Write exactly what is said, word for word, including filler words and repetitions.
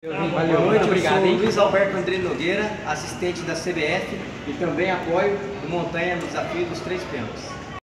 Valeu, Boa noite, obrigado, eu sou hein? Luiz Alberto André Nogueira, assistente da C B F E também apoio. do Montanha no desafio dos três pênaltis.